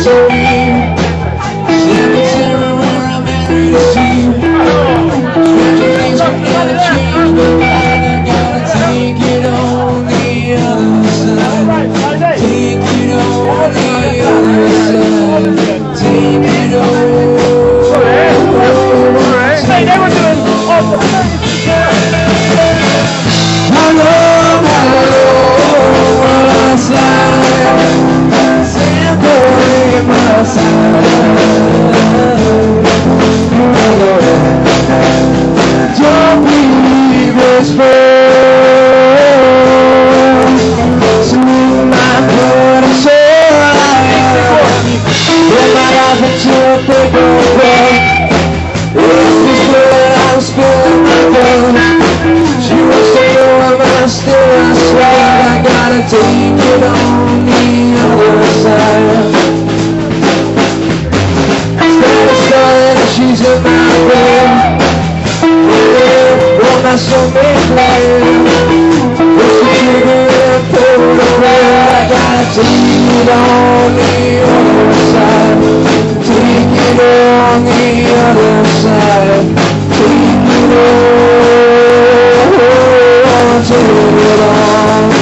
Take it on the other side. Instead of she's in my bed. Want my soulmate life. Push the trigger and pull the plug. I gotta take it on the other side. Take it on the other side. Take it on, take it on.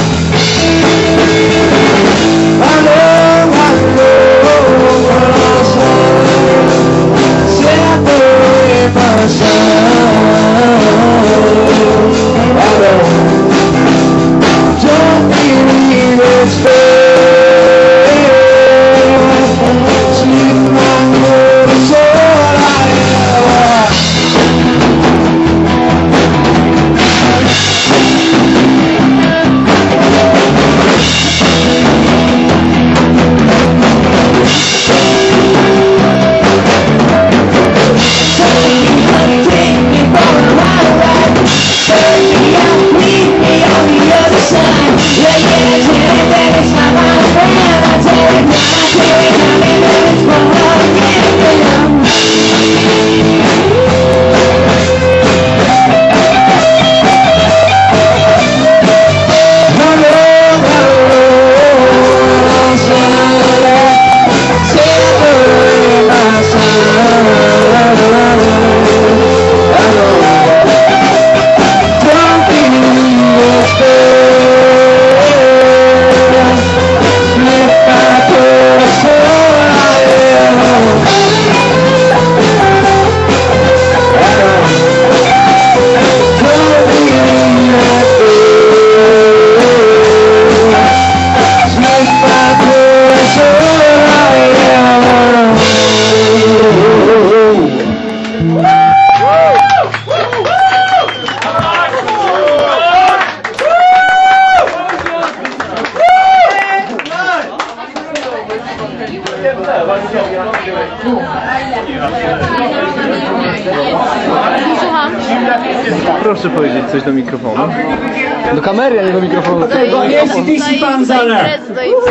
Proszę powiedzieć coś do mikrofonu. Do kamery, a nie do mikrofonu. Do